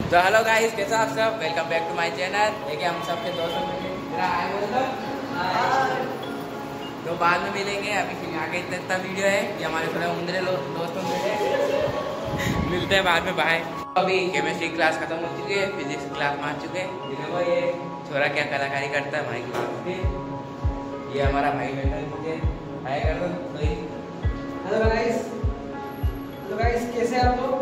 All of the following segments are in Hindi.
तो हेलो गाइस, कैसे आप सब? Welcome back to my channel. देखिए हम सबके दोस्तों तो बाद में मिलेंगे। अभी फिर आगे इतना वीडियो है कि हमारे थोड़े उंदरे दोस्तों मिलते हैं बाद में। बाय। अभी केमिस्ट्री क्लास खत्म हो चुकी है, फिजिक्स क्लास में आ चुके हैं। देखो ये छोरा क्या कलाकारी करता है भाई की बात में। ये हमारा भाई बैठा है, मुझे हाय कर दो। हेलो गाइस, कैसे आप लोग?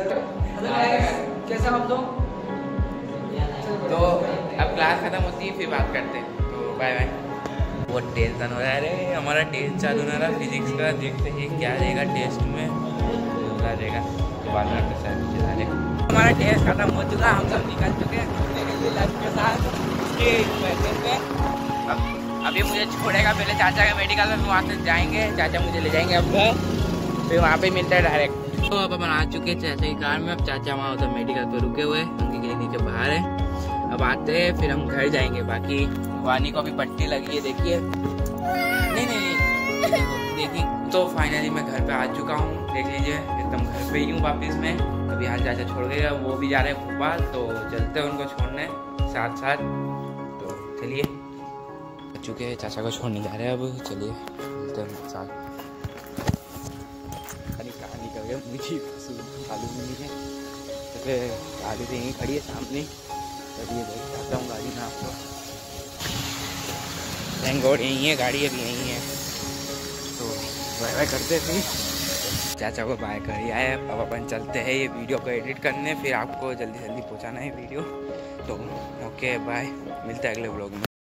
कैसे आप लोग? तो अब क्लास खत्म होती है, फिर बात करते हैं। तो बाय बाय। बहुत टेंशन हो रहा है। अरे हमारा टेस्ट चालू ना रहा फिजिक्स का, देखते हैं क्या रहेगा टेस्ट में, बता देगा तो बाद में आपके साथ चला रहे। हमारा टेस्ट खत्म हो चुका, हम सब निकल चुके हैं लंच के साथ पे। अभी मुझे छोड़ेगा पहले चाचा के मेडिकल में, वहाँ से जाएंगे, चाचा मुझे ले जाएंगे अब घर, फिर वहाँ पे मिलता है डायरेक्ट। तो अब अपन आ चुके हैं चाचा की कार में। अब चाचा वहाँ उधर मेडिकल पे रुके हुए, उनकी क्लिनिक के बाहर है। अब आते हैं फिर हम घर जाएंगे। बाकी वानी को अभी पट्टी लगी है, देखिए। नहीं देखिए। तो फाइनली मैं घर पे आ चुका हूँ, देख लीजिए एकदम घर पे ही हूँ वापस में। अभी यहाँ चाचा छोड़ गएगा, वो भी जा रहे हैं भोपाल, तो चलते हैं उनको छोड़ने साथ साथ। तो चलिए, चुके हैं चाचा को छोड़ने जा रहे हैं। अब चलिए चलते हैं साथ। मुझे मालूम नहीं है, तो गाड़ी तो यहीं खड़ी है सामने। चलिए देखता हूँ गाड़ी में आपको। थैंक गॉड यहीं है गाड़ी, अभी यहीं है। तो बाय बाय करते थे, चाचा को बाय कर ही आए। अब अपन चलते हैं ये वीडियो को एडिट करने, फिर आपको जल्दी जल्दी पहुँचाना है वीडियो। तो ओके बाय, मिलते हैं अगले व्लॉग में।